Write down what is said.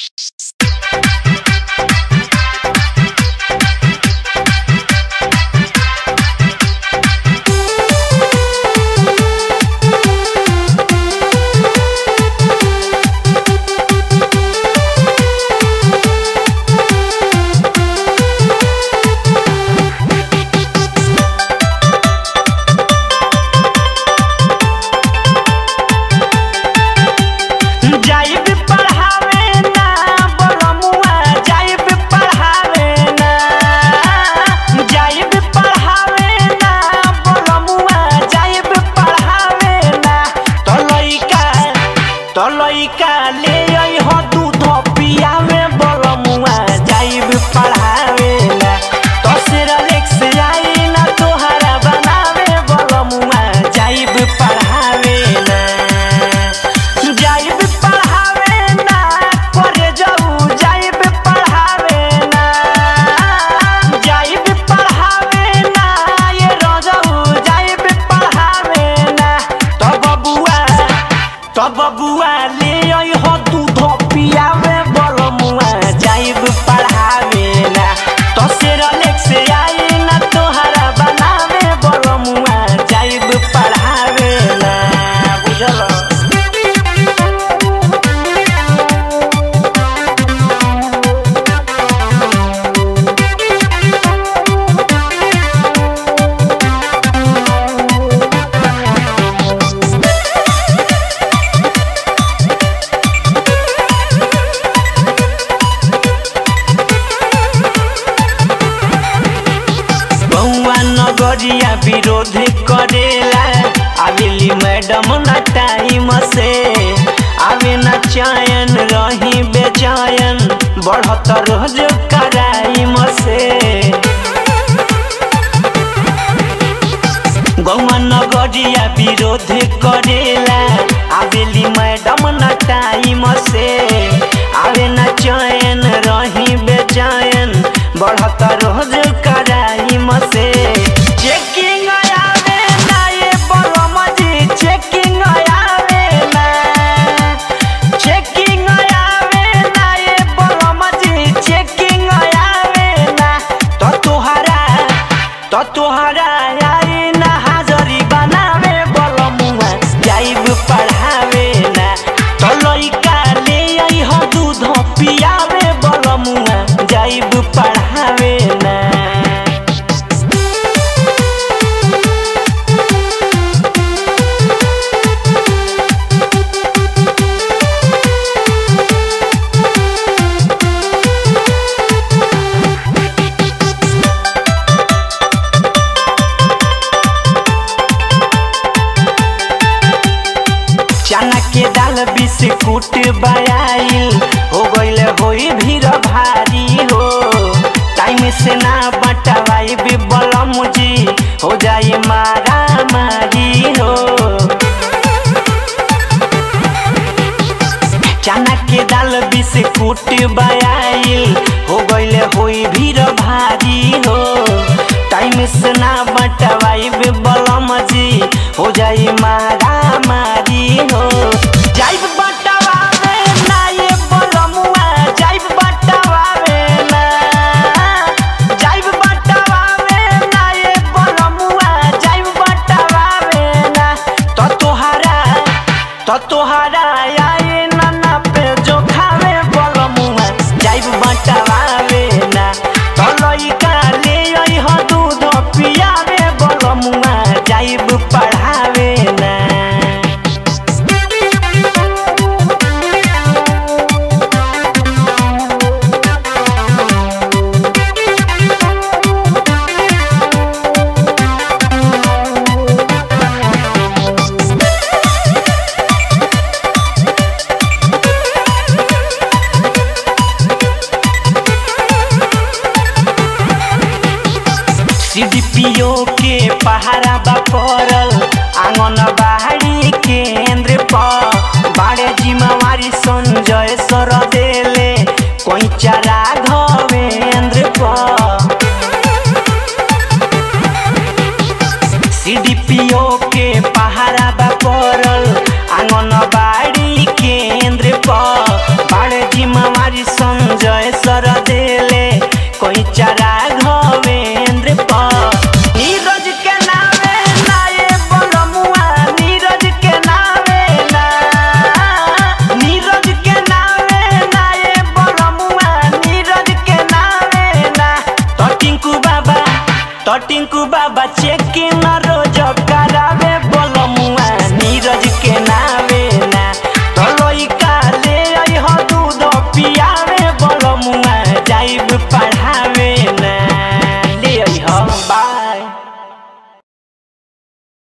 विरोध करेला आवेली मैडम ना टाइम से आवे ना चयन रही बेचैन बढ़त रोज कराइम से गौवा नगरिया विरोध करेला आवेली मैडम ना टाइम से आवे ना चयन रही बेचैन बढ़त रोज कराइम से चेकिंग आवे ना ये बलम जी चेकिंग आवे ना चेकिंग आवे ना ये बलम जी चेकिंग आवे ना तो तोहरा आई ना हाजरी बनावे बलमुआ जाइब पढ़ावे ना तो लइका ले आई हो दूध पियावे बलमुआ जाइब पढ़ावे ना चना के दाल बिस्कुट बयाइल हो गइल होई भीड़ भारी हो टाइम से ना बटवाई भी बलम जी हो जाई मारा मारी हो चना के दाल बिस्कुट बयाइल हो गइल होई भीड़ भारी हो टाइम से ना बटवाई भी बलम जी हो जाई मारा मारी हो जाइब बटवावे ना ये बलमुआ जाइब बटवावे ना जाइब बटवावे ना ये बलमुआ जाइब बटवावे ना तो तोहरा आए ना पे जो खावे बलमुआ जाइब बटवावे ना तो लइका ले आई हो दूध पियावे बलमुआ जाइब पढ़ावे ना सीडीपीओ के पहारा बा पड़ल आंगनबाड़ी केंद्र पर बाड़े जिम्मेवारी संजय सर देले कोई चारा घवेंद्र पर सीडीपीओ के पहारा बा पड़ल आंगनबाड़ी केंद्र पर बाड़े जिम्मेवारी संजय सर देले कोई चारा घवेंद्र पर नीरज के नावे ना ये बलमुआ नीरज के नावे ना नीरज के नावे ना ये बलमुआ नीरज के नावे ना तो टिंकू बाबा चेक न रोज कर